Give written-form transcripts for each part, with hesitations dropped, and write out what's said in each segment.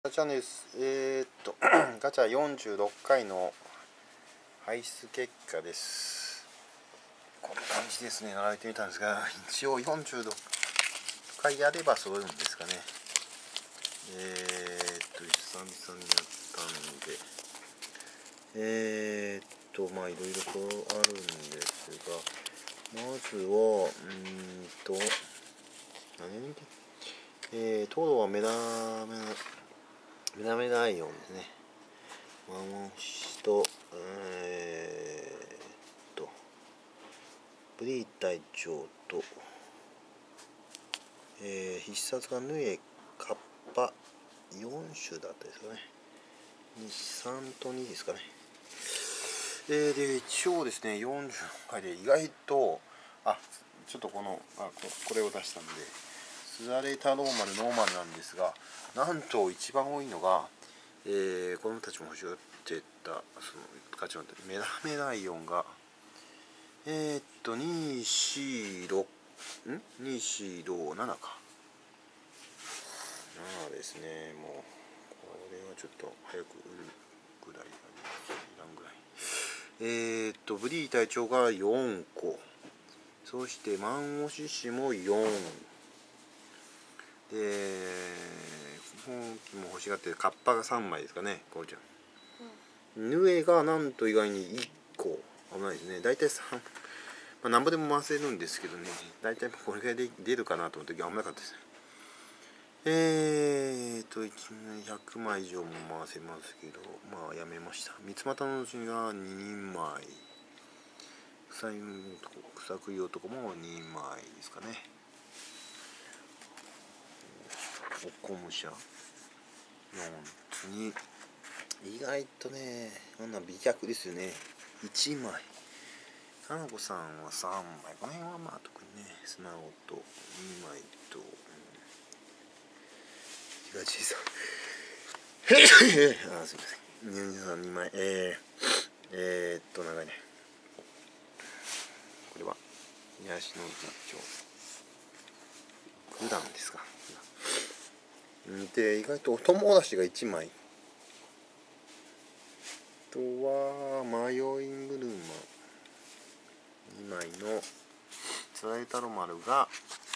チャンネルです。ガチャ46回の排出結果です。こんな感じですね。並べてみたんですが、一応46回やれば揃うんですかね。久々にやったんで、まあいろいろとあるんですが、まずは糖度はメラメライオンですね。マモンシとブリー隊長と、必殺がヌエカッパ4種だったですかね。3と2ですかね。で一応ですね40回で意外とちょっとこれを出したんで、スザレタローマルノーマルなんですが、なんと一番多いのが、子供たちも欲しがってたその価値のメラメライオンが246ん2467か7ですね。もうこれはちょっと早く売るぐらいいらんぐらい。ブリー隊長が4個、そしてマンオシシも4で、本気も欲しがってカッパが3枚ですかね。こうちゃん、ヌエがなんと意外に1個危ないですね。大体3、なんぼでも回せるんですけどね、大体これぐらいで出るかなと思った時危なかったですね。いきなり100枚以上も回せますけど、まあやめました。三つ股のうちが2人前、草食い男も2枚ですかね。おこむしゃ4つに、意外とねこんな美脚ですよね。1枚、かなこさんは3枚、この辺はまあ特にね、素直と2枚と、東さんすいません、ニューさん2枚、長いね。これは東の実長普段ですか。で意外とお友達が1枚、あとは迷いングルーマ2枚のスライタロマルが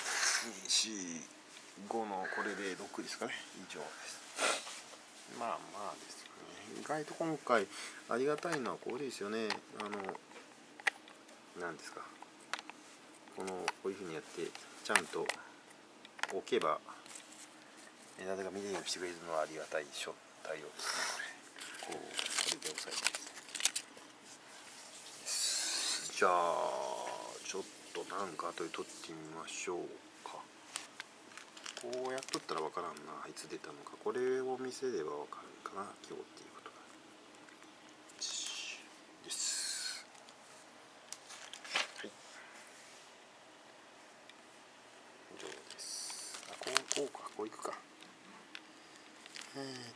245のこれで6ですかね。以上です。まあまあですよね。意外と今回ありがたいのはこれですよね。なんですか、こういうふうにやってちゃんと置けば誰が見れるようにしてくれるのはありがたい対応ですね。これで押さえてです。じゃあちょっとなんか後で撮ってみましょうか。こうやっとったら分からんな、いつ出たのか。これを見せれば分かるかな、今日っていうことです。はい、以上です。こういくか。